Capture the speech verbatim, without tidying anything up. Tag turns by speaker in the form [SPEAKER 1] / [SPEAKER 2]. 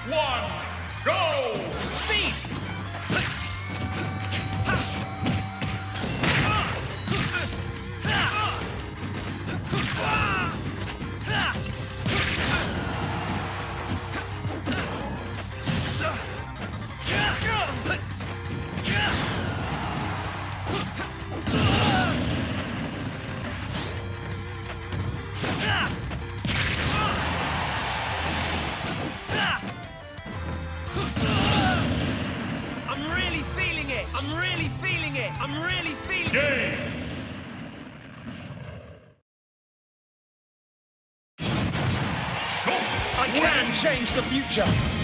[SPEAKER 1] one, go!
[SPEAKER 2] Speed! I'm really feeling it! I'm really feeling it! I'm really feeling it!
[SPEAKER 1] Game!
[SPEAKER 2] I can change the future!